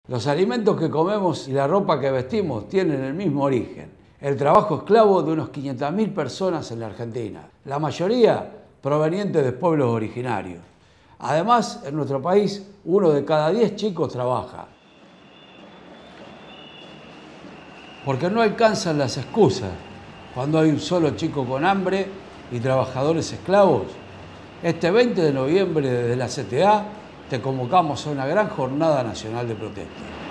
Los alimentos que comemos y la ropa que vestimos tienen el mismo origen: el trabajo esclavo de unos 500.000 personas en la Argentina, la mayoría provenientes de pueblos originarios. Además, en nuestro país, 1 de cada 10 chicos trabaja. Porque no alcanzan las excusas cuando hay un solo chico con hambre y trabajadores esclavos. Este 20 de noviembre, desde la CTA, te convocamos a una gran jornada nacional de protesta.